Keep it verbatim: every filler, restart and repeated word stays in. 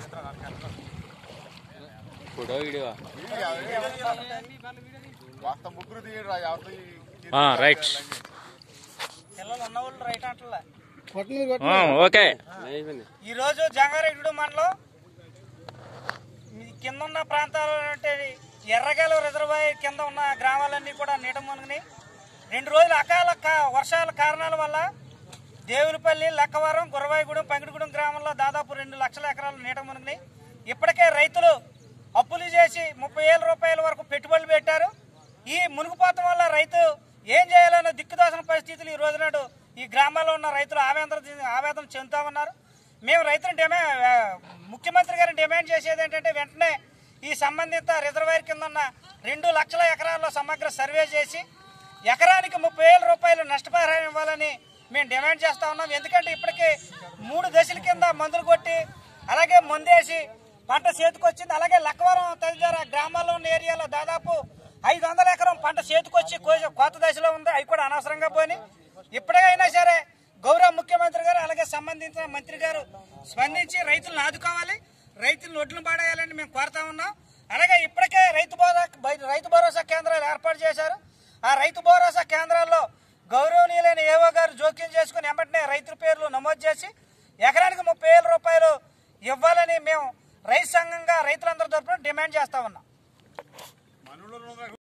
Photo video right okay. ఈరోజు జంగారెడ్డి మండలం కింద ఉన్న ప్రాంతాలు అంటే ఎర్రగేల రిజర్వాయర్ కింద ఉన్న గ్రామాలన్నీ కూడా నీట మునిగినాయి. రెండు రోజులు అకాల వర్షాల కారణాల వల్ల దేవులపల్లి, లక్కవరం, గురవాయిగూడెం, పంగిడిగూడెం గ్రామంలో దాదాపు రెండు లక్షల ఎకరాలు నీట మునిగినాయి. ఇప్పటికే రైతులు అప్పులు చేసి ముప్పై వేల రూపాయల వరకు పెట్టుబడులు పెట్టారు. ఈ మునిగిపోవటం వల్ల రైతు ఏం చేయాలన్న దిక్కుదోసిన పరిస్థితులు ఈ రోజు నాడు ఈ గ్రామాల్లో ఉన్న రైతులు ఆవేదన ఆవేదన చెందుతా ఉన్నారు. మేము రైతులు డిమాండ్ ముఖ్యమంత్రి గారిని డిమాండ్ చేసేది ఏంటంటే వెంటనే ఈ సంబంధిత రిజర్వాయర్ కింద ఉన్న రెండు లక్షల ఎకరాల్లో సమగ్ర సర్వే చేసి ఎకరానికి ముప్పై వేల రూపాయలు నష్టపరిహారం ఇవ్వాలని మేము డిమాండ్ చేస్తా ఉన్నాం. ఎందుకంటే ఇప్పటికీ మూడు దశల కింద మందులు కొట్టి అలాగే మందేసి పంట చేతికొచ్చింది. అలాగే లక్కవరం తదితర గ్రామాల్లో ఉన్న ఏరియాలో దాదాపు ఐదు వందల ఎకరం పంట చేతికొచ్చి కోత దశలో ఉంది. అవి కూడా అనవసరంగా పోయి ఇప్పటికైనా సరే గౌరవ ముఖ్యమంత్రి గారు అలాగే సంబంధించిన మంత్రి గారు స్పందించి రైతులను ఆదుకోవాలి, రైతులను ఒడ్లను పాడేయాలని మేము కోరుతా ఉన్నాం. అలాగే ఇప్పటికే రైతు భరోసా రైతు భరోసా కేంద్రాలు ఏర్పాటు చేశారు. ఆ రైతు భరోసా కేంద్రాల్లో గౌరవనీయులైన ఏవో గారు జోక్యం చేసుకుని వెంటనే రైతుల పేర్లు నమోదు చేసి ఎకరానికి ముప్పై వేల రూపాయలు ఇవ్వాలని మేము రైతు సంఘంగా రైతులందరి తరఫున డిమాండ్ చేస్తా ఉన్నాం.